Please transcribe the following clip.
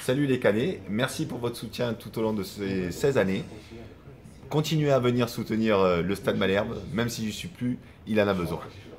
Salut les Canets, merci pour votre soutien tout au long de ces 16 années. Continuez à venir soutenir le Stade Malherbe, même si je ne suis plus, il en a besoin.